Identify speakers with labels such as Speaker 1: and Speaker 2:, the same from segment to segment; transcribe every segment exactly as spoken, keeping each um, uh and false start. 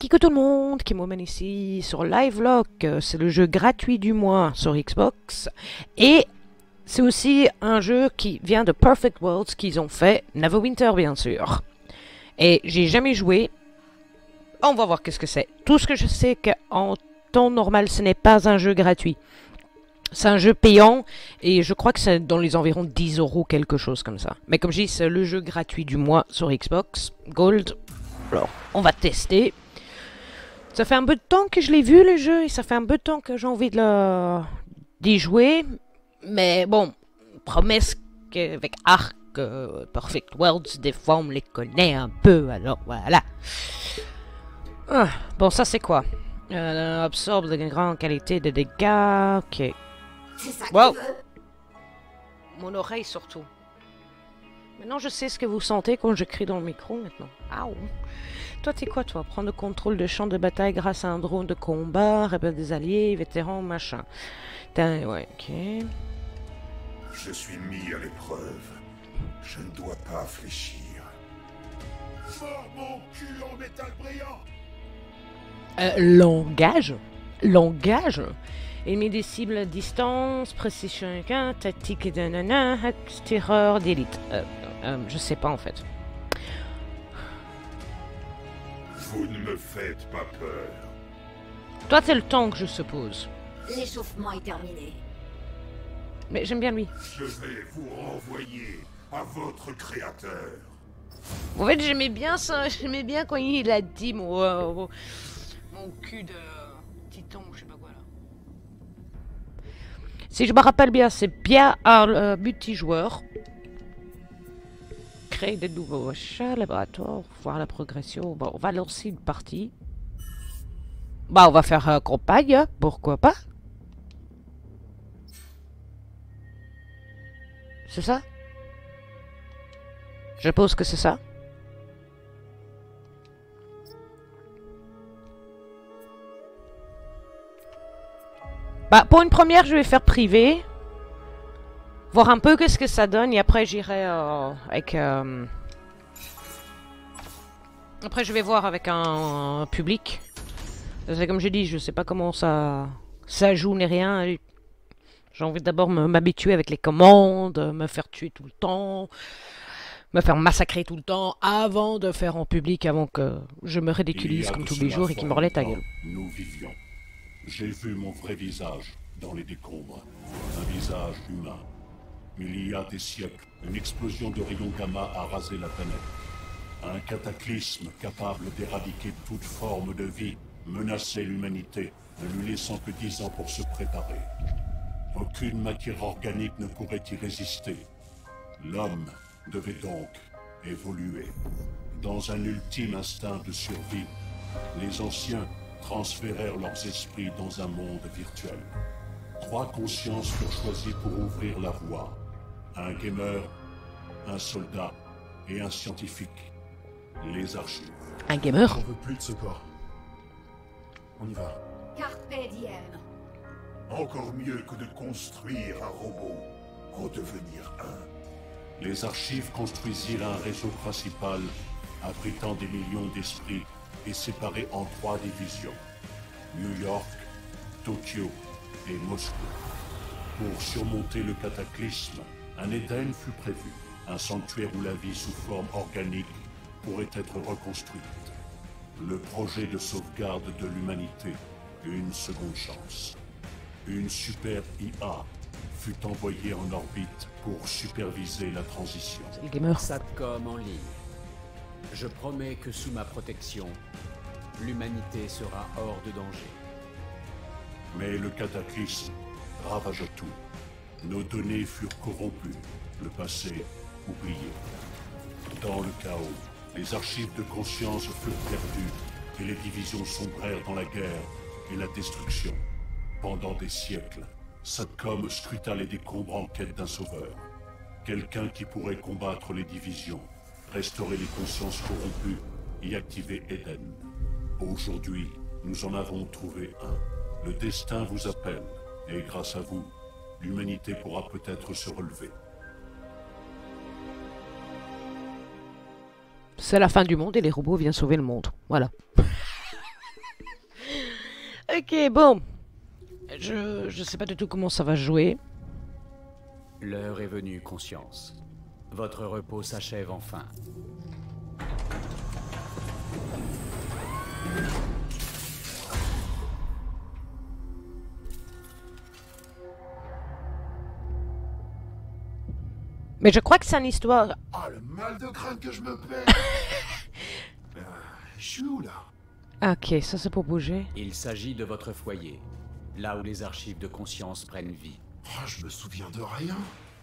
Speaker 1: Kiko tout le monde, qui m'emmène ici sur Livelock. C'est le jeu gratuit du mois sur Xbox. Et c'est aussi un jeu qui vient de Perfect Worlds qu'ils ont fait, Neverwinter bien sûr. Et j'ai jamais joué. On va voir qu'est-ce que c'est. Tout ce que je sais qu'en temps normal, ce n'est pas un jeu gratuit. C'est un jeu payant et je crois que c'est dans les environs de dix euros, quelque chose comme ça. Mais comme je dis, c'est le jeu gratuit du mois sur Xbox Gold. Alors, on va tester. Ça fait un peu de temps que je l'ai vu le jeu et ça fait un peu de temps que j'ai envie de le... d'y jouer. Mais bon, promesse qu'avec Ark, euh, Perfect Worlds, des fois on me les connaît un peu, alors voilà. Ah, bon, ça c'est quoi? euh, Absorbe de grande qualité de dégâts, ok. Wow. Mon oreille surtout. Maintenant je sais ce que vous sentez quand je crie dans le micro maintenant. Aouh. Toi t'es quoi toi? Prendre le contrôle de champ de bataille grâce à un drone de combat, rebelle des alliés, vétéran, machin. T'as... ouais, ok.
Speaker 2: Je suis mis à l'épreuve. Je ne dois pas fléchir. Sors mon cul en métal brillant.
Speaker 1: Euh, langage? Langage? Ennemi des cibles à distance, précision un, tactique de nana, terreur d'élite. Euh, euh, je sais pas en fait.
Speaker 2: Vous ne me faites pas peur.
Speaker 1: Toi t'es le tank je suppose.
Speaker 3: L'échauffement est terminé.
Speaker 1: Mais j'aime bien lui.
Speaker 2: Je vais vous renvoyer à votre créateur.
Speaker 1: En fait j'aimais bien ça, j'aimais bien quand il a dit mon, euh, mon, mon cul de titan, je sais pas quoi là. Si je me rappelle bien, c'est bien un euh, multijoueur. Créer de nouveaux achats, laboratoire, voir la progression. Bon, on va lancer une partie. Bah, on va faire euh, campagne, pourquoi pas. C'est ça? Je pense que c'est ça. Bah, pour une première, je vais faire privé. Voir un peu qu'est-ce que ça donne. Et après, j'irai euh, avec... Euh... Après, je vais voir avec un, un public. C'est comme je dis, je sais pas comment ça, ça joue ni rien. J'ai envie d'abord m'habituer avec les commandes, me faire tuer tout le temps, me faire massacrer tout le temps, avant de faire en public, avant que je me ridiculise comme tous les jours et qu'ils me relaient ta gueule.
Speaker 2: Nous vivions. J'ai vu mon vrai visage dans les décombres. Un visage humain. Il y a des siècles, une explosion de rayons gamma a rasé la planète. Un cataclysme capable d'éradiquer toute forme de vie menaçait l'humanité, ne lui laissant que dix ans pour se préparer. Aucune matière organique ne pourrait y résister. L'homme devait donc évoluer. Dans un ultime instinct de survie, les anciens transférèrent leurs esprits dans un monde virtuel. Trois consciences furent choisies pour ouvrir la voie. Un gamer, un soldat et un scientifique. Les archives.
Speaker 1: Un gamer?
Speaker 4: J'en veux plus de ce corps. On y va.
Speaker 3: Carpe diem.
Speaker 2: Encore mieux que de construire un robot, redevenir un. Les archives construisirent un réseau principal, abritant des millions d'esprits et séparés en trois divisions. New York, Tokyo et Moscou. Pour surmonter le cataclysme, un Éden fut prévu, un sanctuaire où la vie sous forme organique pourrait être reconstruite. Le projet de sauvegarde de l'humanité, une seconde chance. Une super I A fut envoyée en orbite pour superviser la transition.
Speaker 1: C'est le gamer.
Speaker 5: Satcom en ligne. Je promets que sous ma protection, l'humanité sera hors de danger.
Speaker 2: Mais le cataclysme ravagea tout. Nos données furent corrompues, le passé oublié. Dans le chaos, les archives de conscience furent perdues et les divisions sombrèrent dans la guerre et la destruction. Pendant des siècles, Satcom scruta les décombres en quête d'un sauveur. Quelqu'un qui pourrait combattre les divisions, restaurer les consciences corrompues et activer Eden. Aujourd'hui, nous en avons trouvé un. Le destin vous appelle, et grâce à vous, l'humanité pourra peut-être se relever.
Speaker 1: C'est la fin du monde et les robots viennent sauver le monde. Voilà. Ok, bon. Je, je sais pas du tout comment ça va jouer.
Speaker 5: L'heure est venue, conscience. Votre repos s'achève enfin.
Speaker 1: Mais je crois que c'est une histoire...
Speaker 4: Ah, le mal de crâne que je me paie. euh, Je suis où, là?
Speaker 1: Ah, ok, ça c'est pour bouger.
Speaker 5: Il s'agit de votre foyer, là où les archives de conscience prennent vie.
Speaker 4: Ah, je me souviens de rien.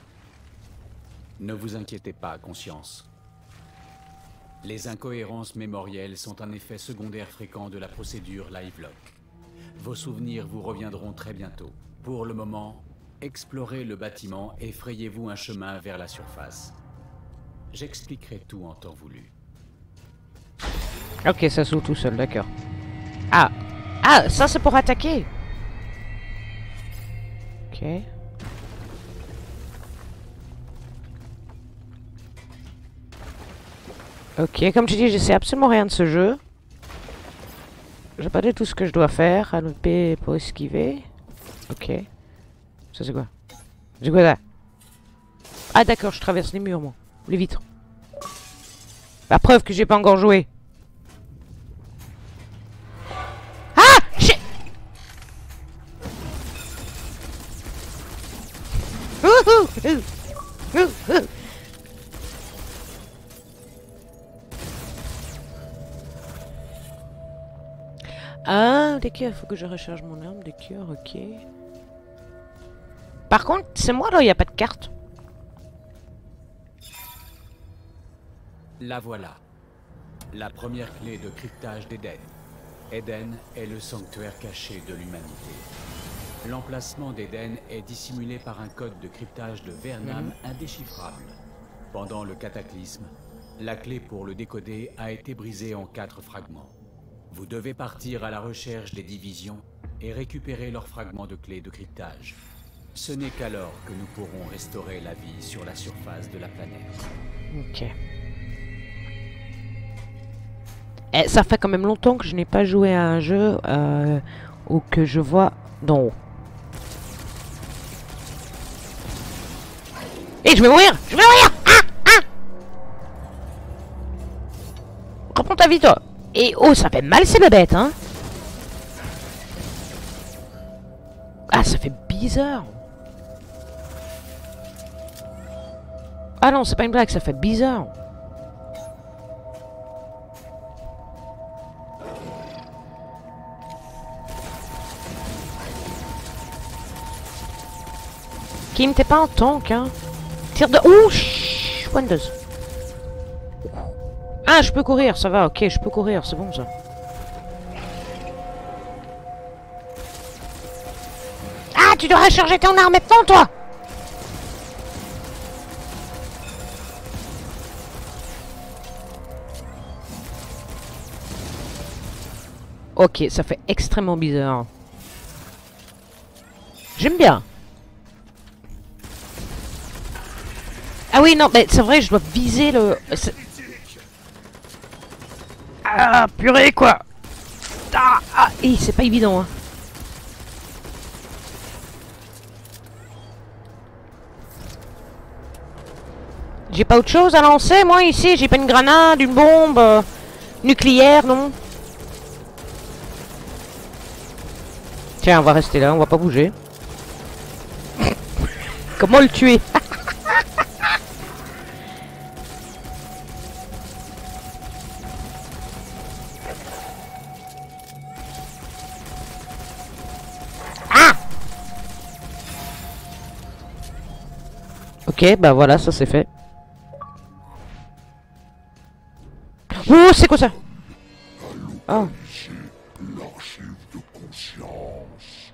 Speaker 5: Ne vous inquiétez pas, conscience. Les incohérences mémorielles sont un effet secondaire fréquent de la procédure LiveLock. Vos souvenirs vous reviendront très bientôt. Pour le moment, explorez le bâtiment et frayez-vous un chemin vers la surface. J'expliquerai tout en temps voulu.
Speaker 1: Ok, ça s'ouvre tout seul, d'accord. Ah, ah, ça c'est pour attaquer. Ok. Ok, comme je dis, je sais absolument rien de ce jeu. Je sais pas du tout ce que je dois faire. A le P pour esquiver. Ok. Ça c'est quoi? C'est quoi là? Ah d'accord, je traverse les murs moi. Les vitres. La preuve que j'ai pas encore joué. Ah! Shit! Ouhou! Ouh! Ouh! Ouh! Ah, des cœurs, faut que je recharge mon arme, des cœurs, ok. Par contre, c'est moi là, il n'y a pas de carte.
Speaker 5: La voilà. La première clé de cryptage d'Eden. Eden est le sanctuaire caché de l'humanité. L'emplacement d'Eden est dissimulé par un code de cryptage de Vernam mmh. indéchiffrable. Pendant le cataclysme, la clé pour le décoder a été brisée en quatre fragments. Vous devez partir à la recherche des divisions et récupérer leurs fragments de clés de cryptage. Ce n'est qu'alors que nous pourrons restaurer la vie sur la surface de la planète.
Speaker 1: Ok. Eh, ça fait quand même longtemps que je n'ai pas joué à un jeu euh, où que je vois d'en haut. Et je vais mourir! Je vais mourir! Ah! Ah! Reprends ta vie, toi! Et oh, ça fait mal ces bébêtes, hein! Ah, ça fait bizarre! Ah non, c'est pas une blague, ça fait bizarre! Kim, t'es pas en tank, hein? Tire de... Ouh, chut, Windows. Ah, je peux courir, ça va, ok, je peux courir, c'est bon ça. Ah, tu dois recharger ton arme maintenant, toi! Ok, ça fait extrêmement bizarre. J'aime bien. Ah oui, non, mais c'est vrai, je dois viser le... Ah, purée, quoi. Ah, ah, c'est pas évident, hein. J'ai pas autre chose à lancer, moi, ici. J'ai pas une grenade, une bombe euh, nucléaire, non. Tiens, on va rester là, on va pas bouger. Comment le tuer? Ok, bah voilà, ça c'est fait. Oh, c'est quoi ça? Oh.
Speaker 2: L'archive de conscience.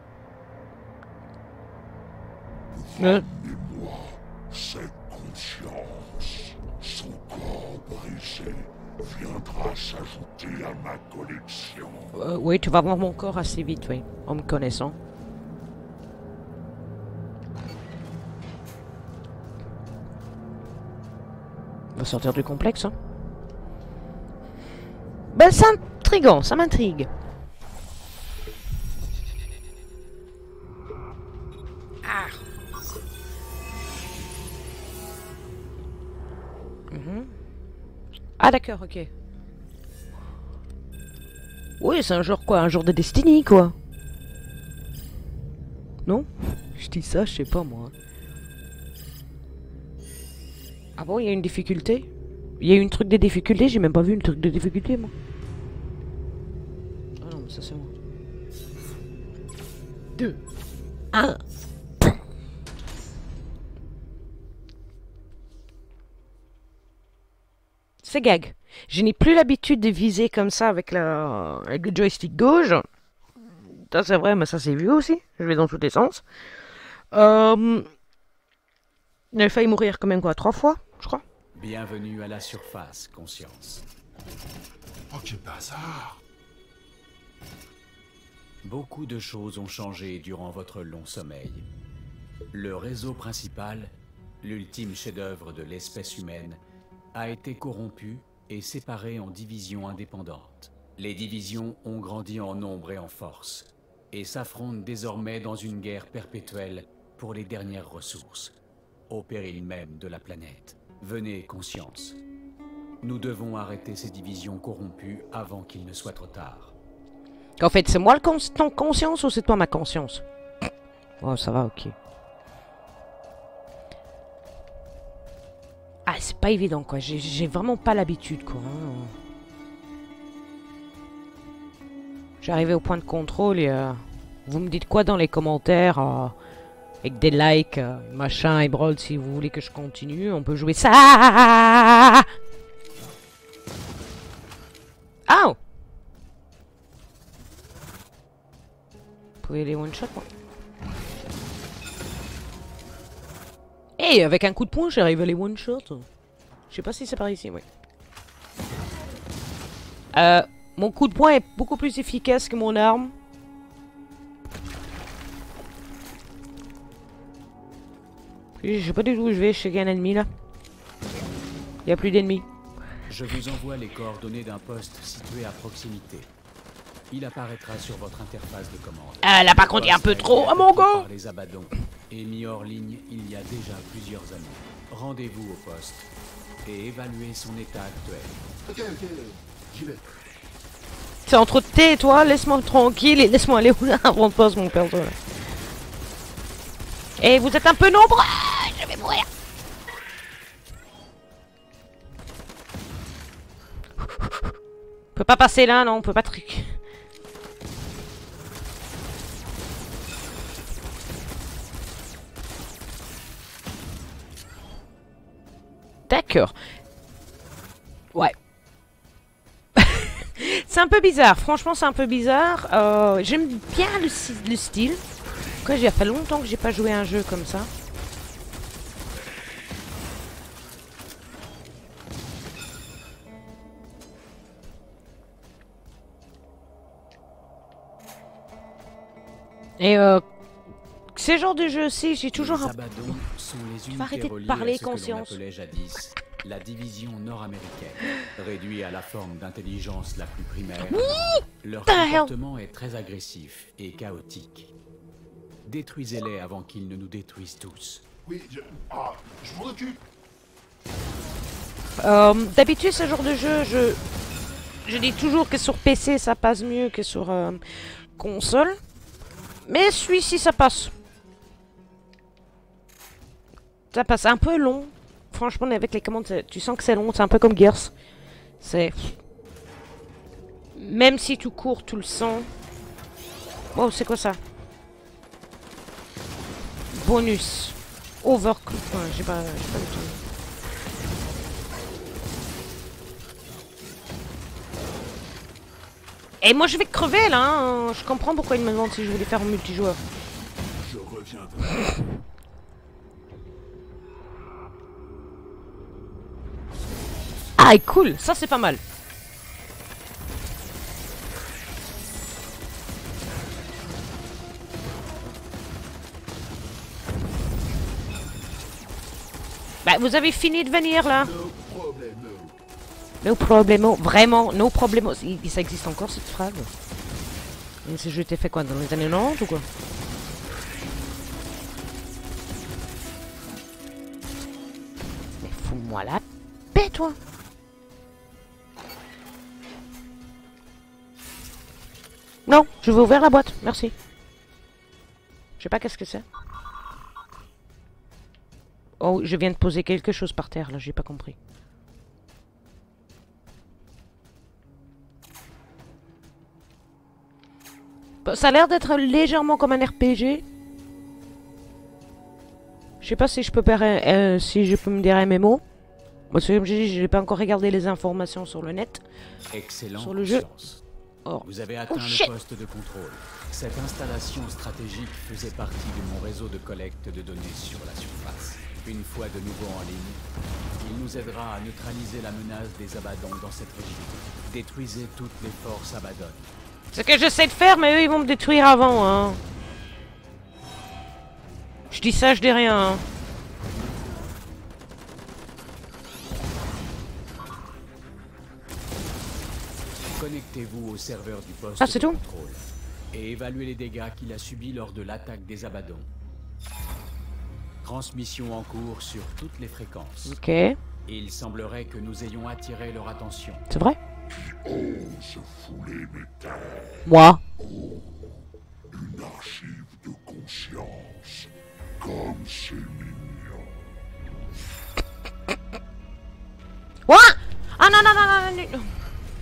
Speaker 1: Euh.
Speaker 2: Moi, cette conscience, son corps brisé, viendra s'ajouter à ma collection.
Speaker 1: Euh, oui, tu vas voir mon corps assez vite, oui, en me connaissant. On va sortir du complexe, hein. Ben, c'est intriguant, ça m'intrigue. Mhm. Ah d'accord, ok. Oui, c'est un genre quoi? Un genre de Destiny, quoi. Non? Je dis ça, je sais pas, moi. Ah bon, il y a une difficulté? Il y a eu une truc de difficulté? J'ai même pas vu une truc de difficulté, moi. Ah non, mais ça c'est moi. Deux. Un. C'est gag. Je n'ai plus l'habitude de viser comme ça avec, la... avec le joystick gauche. Ça c'est vrai, mais ça c'est vu aussi. Je vais dans tous les sens. Euh... J'ai failli mourir quand même quoi, trois fois, je crois.
Speaker 5: Bienvenue à la surface, conscience.
Speaker 4: Oh, quel bazar!
Speaker 5: Beaucoup de choses ont changé durant votre long sommeil. Le réseau principal, l'ultime chef-d'œuvre de l'espèce humaine, a été corrompu et séparé en divisions indépendantes. Les divisions ont grandi en nombre et en force, et s'affrontent désormais dans une guerre perpétuelle pour les dernières ressources, au péril même de la planète. Venez, conscience. Nous devons arrêter ces divisions corrompues avant qu'il ne soit trop tard.
Speaker 1: En fait, c'est moi le cons ton conscience ou c'est toi ma conscience? Oh, ça va, ok. Ah, c'est pas évident, quoi. J'ai vraiment pas l'habitude, quoi. Hein. J'arrivais au point de contrôle et... Euh, vous me dites quoi dans les commentaires euh, avec des likes, euh, machin, et brawl, si vous voulez que je continue. On peut jouer ça. Ah! Vous pouvez les one-shot, moi. Et avec un coup de poing, j'arrive à les one-shot. Je sais pas si c'est par ici, oui. Euh, mon coup de poing est beaucoup plus efficace que mon arme. Je sais pas du tout où je vais, je sais qu'il y a un ennemi là. Il n'y a plus d'ennemis.
Speaker 5: Je vous envoie les coordonnées d'un poste situé à proximité. Il apparaîtra sur votre interface de commande.
Speaker 1: Ah là par contre il y a un peu trop, oh mon gars.
Speaker 5: Les Abaddons et mis hors ligne il y a déjà plusieurs années. Rendez-vous au poste et évaluez son état actuel.
Speaker 4: Ok, ok, j'y vais.
Speaker 1: C'est entre T et toi, laisse-moi tranquille et laisse-moi aller avant de poste mon perso là. Et vous êtes un peu nombreux, je vais mourir. On peut pas passer là, non, on peut pas truc. D'accord. Ouais. C'est un peu bizarre, franchement c'est un peu bizarre. Euh, J'aime bien le, le style. Quoi, il y a fait longtemps que j'ai pas joué à un jeu comme ça. Et euh, ces genres de jeux aussi, j'ai toujours
Speaker 5: les
Speaker 1: un...
Speaker 5: Abaddons sont les
Speaker 1: Tu vas arrêter de
Speaker 5: unités
Speaker 1: parler,
Speaker 5: reliées à ce que l'on
Speaker 1: conscience.
Speaker 5: appelait jadis la division nord-américaine. Réduit à la forme d'intelligence la plus primaire, leur
Speaker 1: the hell?
Speaker 5: comportement est très agressif et chaotique. Détruisez-les avant qu'ils ne nous détruisent tous.
Speaker 4: Oui, je... Ah, je m'en occupe.
Speaker 1: Euh, D'habitude, ce genre de jeu, je... Je dis toujours que sur P C, ça passe mieux que sur euh, console. Mais celui-ci, ça passe. Ça passe un peu long. Franchement, avec les commandes, tu sens que c'est long. C'est un peu comme Gears. C'est... Même si tu cours, tu le sens. Oh, c'est quoi ça? Bonus. Overcook. Ouais, j'ai pas, j'ai pas du tout. Et moi, je vais crever, là. Hein. Je comprends pourquoi il me demande si je voulais faire un multijoueur.
Speaker 4: Je reviendrai.
Speaker 1: Ah, cool. Ça, c'est pas mal. Bah, vous avez fini de venir, là.
Speaker 4: No problemo.
Speaker 1: No problemo. Vraiment, no problemo. Il- Ça existe encore, cette phrase? Et ce jeu était fait quoi, dans les années quatre-vingt-dix ou quoi? Mais fous-moi la paix. paix, toi. Non, je vais ouvrir la boîte, merci. Je sais pas qu'est-ce que c'est. Oh, je viens de poser quelque chose par terre, là, j'ai pas compris. Bon, ça a l'air d'être légèrement comme un R P G. Je sais pas si je peux faire, euh, si je peux me dire M M O. Moi, comme j'ai dit, je n'ai pas encore regardé les informations sur le net.
Speaker 5: Excellent.
Speaker 1: Sur le jeu.
Speaker 5: Oh. Vous avez atteint
Speaker 1: oh,
Speaker 5: le poste de contrôle. Cette installation stratégique faisait partie de mon réseau de collecte de données sur la surface. Une fois de nouveau en ligne, il nous aidera à neutraliser la menace des Abaddon dans cette région. Détruisez toutes les forces Abaddon.
Speaker 1: C'est ce que j'essaie de faire, mais eux, ils vont me détruire avant, hein. Je dis ça, je dis rien, hein.
Speaker 5: Connectez-vous au serveur du poste
Speaker 1: ah, c'est
Speaker 5: de
Speaker 1: tout
Speaker 5: contrôle et évaluez les dégâts qu'il a subis lors de l'attaque des Abaddon. Transmission en cours sur toutes les fréquences.
Speaker 1: Ok.
Speaker 5: Il semblerait que nous ayons attiré leur attention.
Speaker 1: C'est vrai?
Speaker 2: Qui ose fouler mes terres?
Speaker 1: Moi.
Speaker 2: Oh, une archive de conscience. Comme c'est mignon.
Speaker 1: Quoi? Ah non, non, non, non, non, non.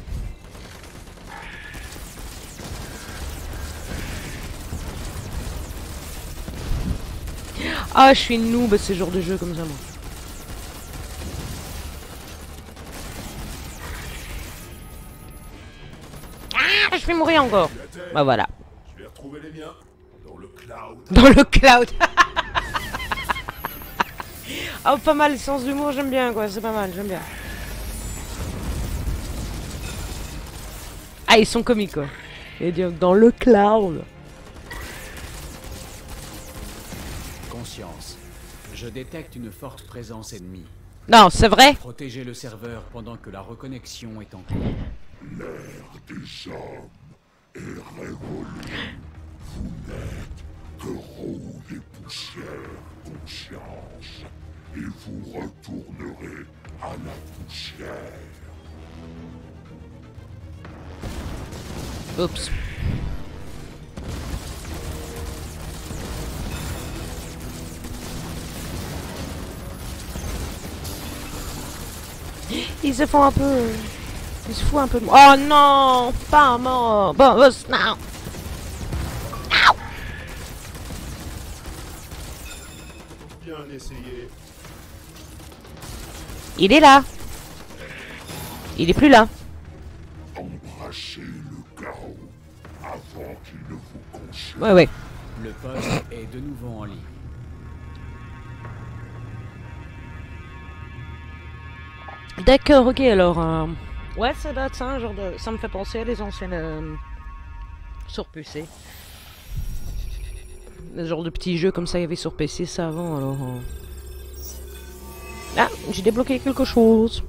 Speaker 1: Ah, je suis noob à ce genre de jeu comme ça, moi. Ah, je vais mourir encore. Bah voilà.
Speaker 2: Je vais retrouver les miens dans le cloud.
Speaker 1: Dans le cloud. Oh, pas mal, le sens d'humour, j'aime bien, quoi. C'est pas mal, j'aime bien. Ah, ils sont comiques, quoi. Et dire dans le cloud.
Speaker 5: Conscience. Je détecte une forte présence ennemie.
Speaker 1: Non, c'est vrai.
Speaker 5: Protégez le serveur pendant que la reconnexion est en cours.
Speaker 2: L'ère des hommes est révolue. Vous n'êtes que roue des poussières, conscience. Et vous retournerez à la poussière.
Speaker 1: Oups. Ils se font un peu... Ils se foutent un peu de... Oh non, pas mort. Bon, bon, non.
Speaker 2: Bien essayé.
Speaker 1: Il est là. Il est plus là.
Speaker 2: Embrassez le chaos avant qu'il ne vous consume.
Speaker 1: Ouais, ouais.
Speaker 5: Le poste est de nouveau en ligne.
Speaker 1: D'accord, ok, alors... Euh... Ouais, ça doit être ça, un genre de... Ça me fait penser à les anciennes... Euh... sur P C. Le genre de petits jeux comme ça, il y avait sur P C, ça, avant, alors... Euh... Ah, j'ai débloqué quelque chose.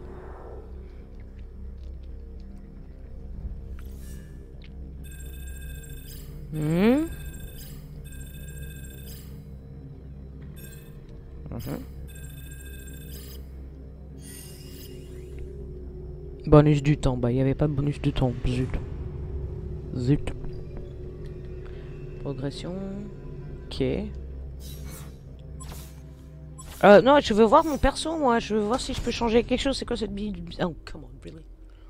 Speaker 1: Hmm. Uh-huh. Bonus du temps, bah il n'y avait pas de bonus du temps, zut. Zut. Progression. Ok. Euh, non, je veux voir mon perso, moi. Je veux voir si je peux changer quelque chose. C'est quoi cette bille? Oh, come on, really.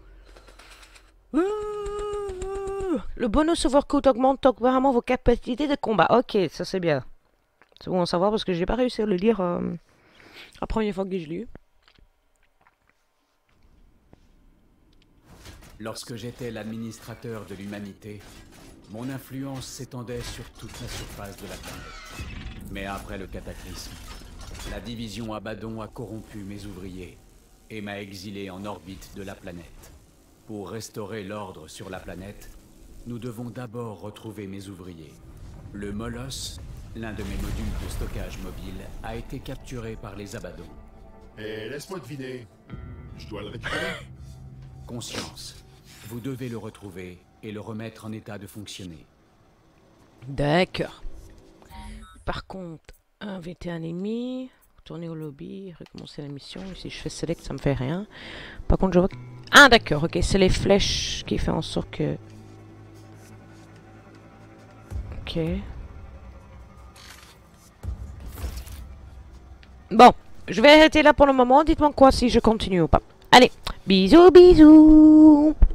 Speaker 1: Le bonus overcoat augmente temporairement vos capacités de combat. Ok, ça c'est bien. C'est bon à savoir parce que j'ai pas réussi à le lire euh, la première fois que je l'ai eu.
Speaker 5: Lorsque j'étais l'administrateur de l'humanité, mon influence s'étendait sur toute la surface de la planète. Mais après le cataclysme, la division Abaddon a corrompu mes ouvriers et m'a exilé en orbite de la planète. Pour restaurer l'ordre sur la planète, nous devons d'abord retrouver mes ouvriers. Le Moloss, l'un de mes modules de stockage mobile, a été capturé par les Abaddon.
Speaker 4: Et laisse-moi deviner, je dois le récupérer.
Speaker 5: Conscience. Vous devez le retrouver et le remettre en état de fonctionner.
Speaker 1: D'accord. Par contre, inviter un ennemi. retourner au lobby, recommencer la mission. Si je fais select, ça me fait rien. Par contre, je vois... Ah, d'accord, ok, c'est les flèches qui font en sorte que... Ok. Bon, je vais arrêter là pour le moment. Dites-moi quoi si je continue ou pas. Allez, bisous, bisous.